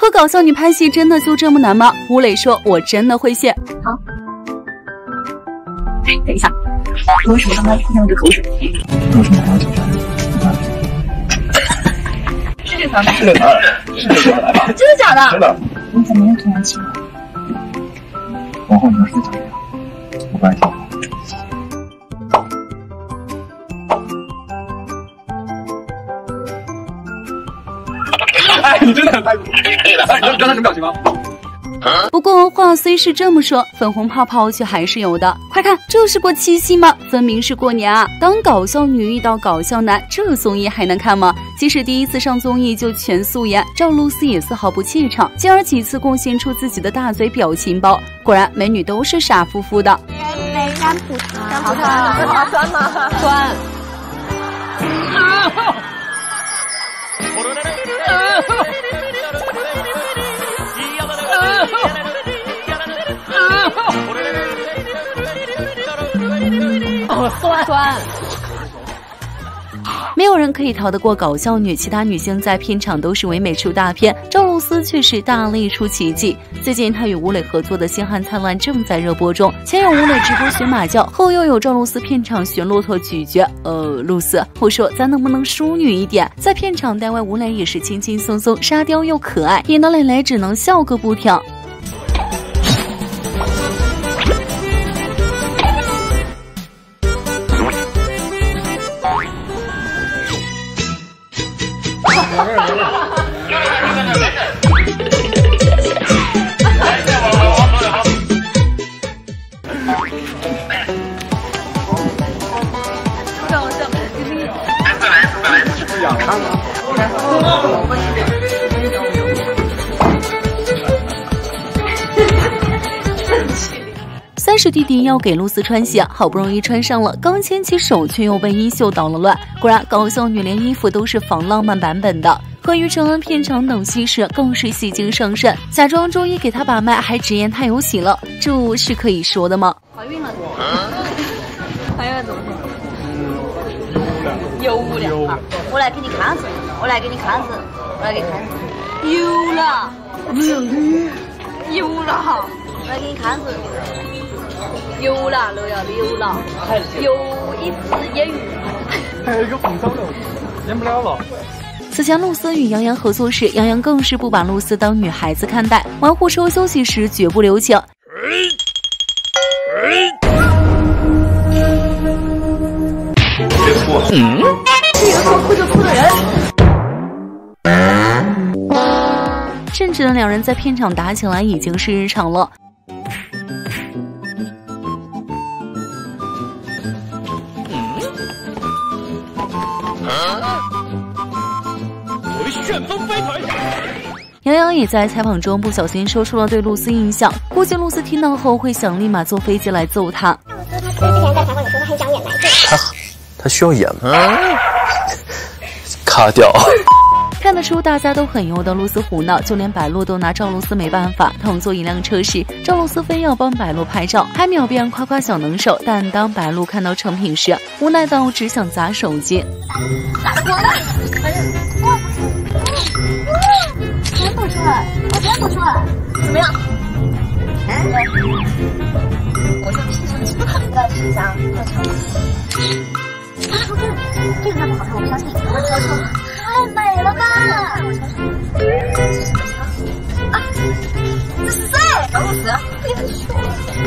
和搞笑女拍戏真的就这么难吗？吴磊说：“我真的会谢。” 好，哎，等一下，我为什么刚刚咽了个口水？ 为什么还要检查？ 是这条吗？ 是这条，是这条来吧？ 真的假的？ 真的。 你怎么又突然起来？ 往后你要睡觉，我不爱跳。哎，你真的太可以了！你刚才什么表情吗？ 不过话虽是这么说，粉红泡泡却还是有的。快看，这是过七夕吗？分明是过年啊！当搞笑女遇到搞笑男，这综艺还能看吗？即使第一次上综艺就全素颜，赵露思也丝毫不怯场，继而几次贡献出自己的大嘴表情包。果然，美女都是傻乎乎的。 山葡萄，酸吗？酸。酸。 没有人可以逃得过搞笑女，其他女星在片场都是唯美出大片，赵露思却是大力出奇迹。最近她与吴磊合作的《星汉灿烂》正在热播中，前有吴磊直播学马叫，后又有赵露思片场学骆驼咀嚼。露丝，我说咱能不能淑女一点？在片场待外，吴磊也是轻轻松松，沙雕又可爱，引得磊磊只能笑个不停。30弟弟要给露丝穿鞋，好不容易穿上了，刚牵起手却又被衣袖捣了乱。果然，搞笑女连衣服都是仿浪漫版本的。和于承恩片场等戏时更是戏精上身，假装周一给他把脉，还直言他有喜了，这是可以说的吗？ 怀孕了，怀孕了怎么说？有了啊！我来给你看子，我来给你看子，我来给你看子，有了，有了，我来给你看子，有了，楼要有了，有一次也有。 还有一个红烧肉，演不了了。 此前露丝与杨洋合作时，杨洋更是不把露丝当女孩子看待，玩护车休息时绝不留情。 是一个说哭就哭的人。 甚至两人在片场打起来已经是日常了。 旋风飞腿。 杨洋也在采访中不小心说出了对露丝印象，估计露丝听到后会想立马坐飞机来揍他。 之前在采访里说他很想演男性， 他需要演吗？卡掉。 看得出大家都很由得露丝胡闹，就连白鹿都拿赵露思没办法。同坐一辆车时，赵露思非要帮白鹿拍照，还秒变夸夸小能手。但当白鹿看到成品时，无奈到只想砸手机。 真不出来，我真不出来，怎么样？我就皮相亲，在皮相，这个那么好看，我不相信。太美了吧！啊，塞，赵露思，别说，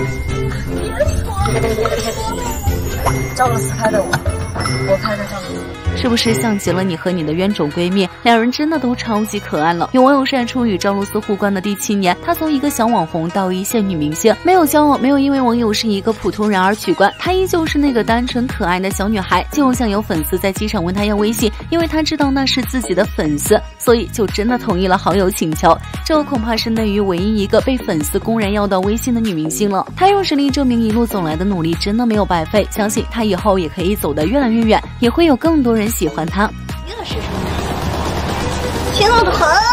赵露思开的我开的赵露思。 是不是像极了你和你的冤种闺蜜？两人真的都超级可爱了。有网友晒出与赵露思互关的第7年，她从一个小网红到一线女明星，没有骄傲，没有因为网友是一个普通人而取关，她依旧是那个单纯可爱的小女孩。就像有粉丝在机场问她要微信，因为她知道那是自己的粉丝，所以就真的同意了好友请求。这恐怕是内娱唯一一个被粉丝公然要到微信的女明星了。她用实力证明一路走来的努力真的没有白费，相信她以后也可以走得越来越远，也会有更多人喜欢她。 这是什么？天冷的很。